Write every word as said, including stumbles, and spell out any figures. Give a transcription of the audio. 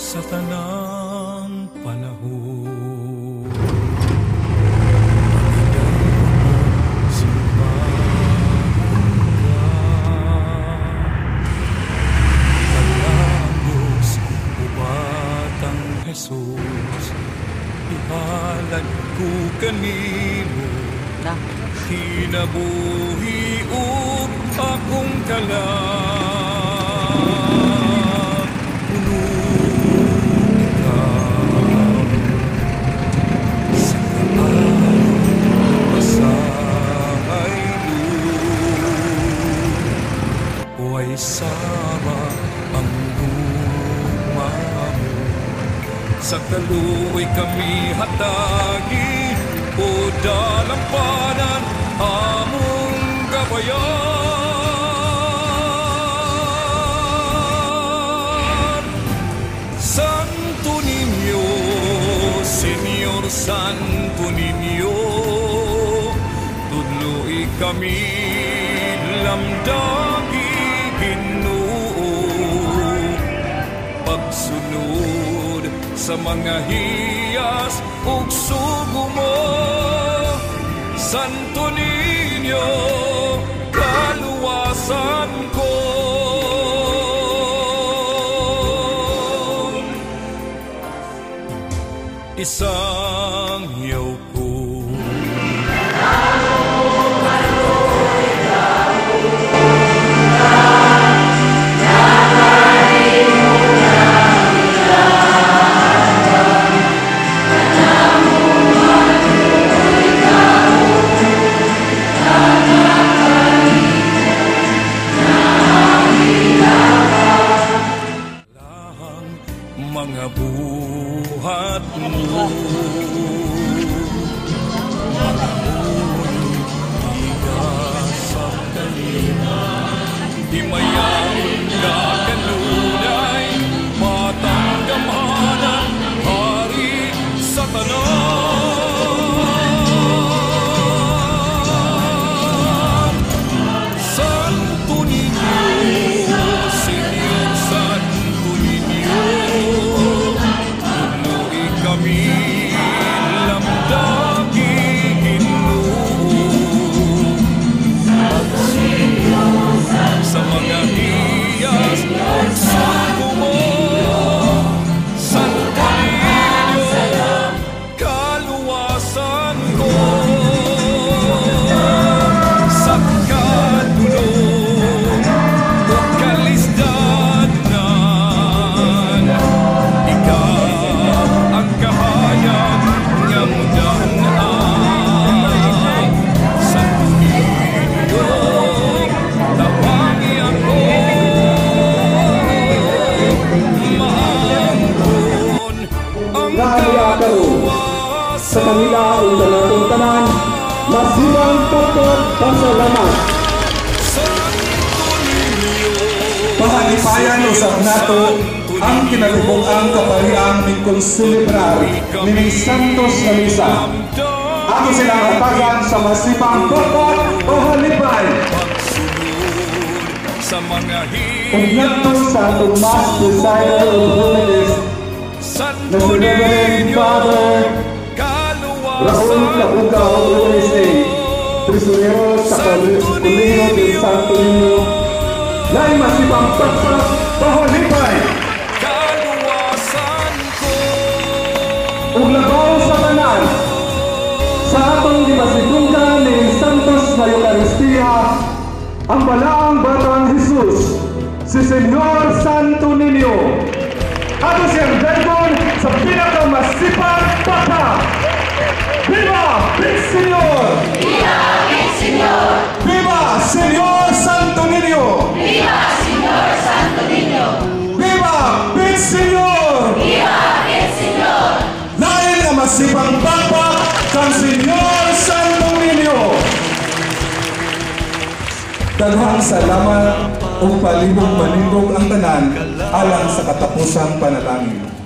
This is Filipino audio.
sa tanang panahon. Kalangos ubatang Jesus, ihalad ko kanimo, kinabuhi ug akong kalang puno ikaw sa kaayong pasahay huwag sama ang luma mo sa kaluoy kami hatagi o dalampanan among gabayan. Santo Niño, Señor Santo Niño, tudloy kami lamdagi Ginoo, pagsunod sa mga hiyas ug sugo mo. Santo Niño, kaluwasan ko. Isang yaw ko. Mga buhat mo, mga ulo, igasap kanina, himayang kakanunay, matanggamhanan, hari sa tanan. Santo Niño, Señor Santo Niño, kami lamdagi Ginoo, sa mga hiyas at sugo mo. Santo Niño, kaluwasan ko. Sa kadulong o kalisdanan, ikaw ang kahayag nga mudanaan. Santo Niño, tawangi ako, maangkon ang kaluwasan. Sa kanila ang ganatong tanan, masibang pagkat pasalamat. Pahalipayan usap nato ang kinalubong-ang kapariang ng konsilibrar ni Santos na Misa. Ako silang hatagan sa masipang pagkat pahalipay. Ugnatong sa atong Mass Desire of Holiness na si Reverend Father Raul Labugaw U S A, Prisionero sa Colegio del Santo Niño, na masipang pagkat pahalipay. Ug labaw sa tanan sa atong gimasidunggan ni Santos na Eucharistia ang balaang batang Jesus, si Señor Santo Niño. Ato siyang dagon sa pinakamasipag pata. Viva el Señor! Viva el Señor! Viva Señor Santo Niño! Viva Señor Santo Niño! Viva el Señor! Viva el Señor! Lain na masipang papa kang Señor Santo Niño. Daghang salamat o palibog manindog ang tanan alang sa katapusang panalangin.